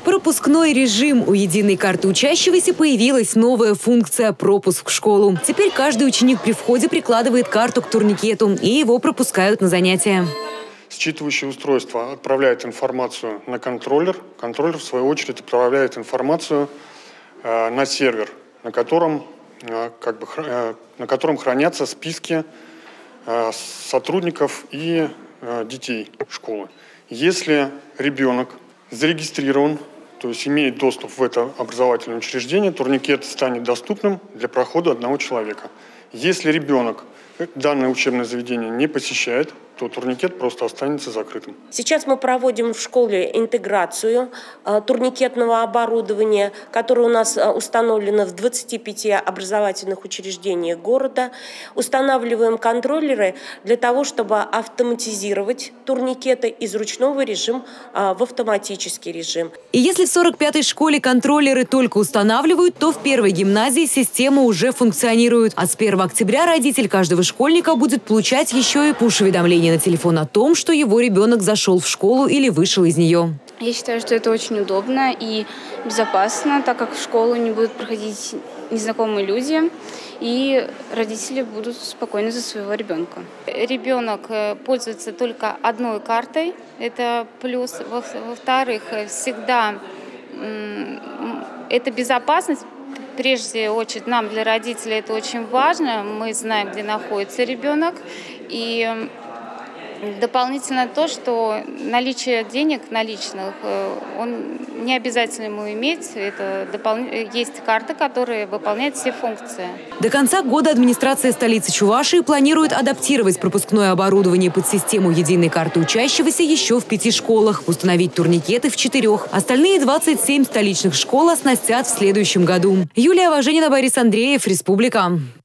Пропускной режим. У единой карты учащегося появилась новая функция – пропуск в школу. Теперь каждый ученик при входе прикладывает карту к турникету, и его пропускают на занятия. Считывающее устройство отправляет информацию на контроллер. Контроллер, в свою очередь, отправляет информацию на сервер, на котором хранятся списки сотрудников и детей школы. Если ребенок зарегистрирован, то есть имеет доступ в это образовательное учреждение, турникет станет доступным для прохода одного человека. Если ребенок данное учебное заведение не посещает, то турникет просто останется закрытым. Сейчас мы проводим в школе интеграцию турникетного оборудования, которое у нас установлено в 25 образовательных учреждениях города. Устанавливаем контроллеры для того, чтобы автоматизировать турникеты из ручного режима в автоматический режим. И если в 45-й школе контроллеры только устанавливают, то в первой гимназии система уже функционирует. А с 1 октября родитель каждого школьника будет получать еще и пуш-уведомления на телефон о том, что его ребенок зашел в школу или вышел из нее. Я считаю, что это очень удобно и безопасно, так как в школу не будут проходить незнакомые люди, и родители будут спокойны за своего ребенка. Ребенок пользуется только одной картой, это плюс. Во-вторых, всегда это безопасность. Прежде очередь, нам, для родителей, это очень важно. Мы знаем, где находится ребенок. И дополнительно то, что наличие денег наличных, он не обязательно ему иметь. Это есть карта, которая выполняет все функции. До конца года администрация столицы Чувашии планирует адаптировать пропускное оборудование под систему единой карты учащегося еще в 5 школах, установить турникеты в 4. Остальные 27 столичных школ оснастят в следующем году. Юлия Важенина, Борис Андреев, Республика.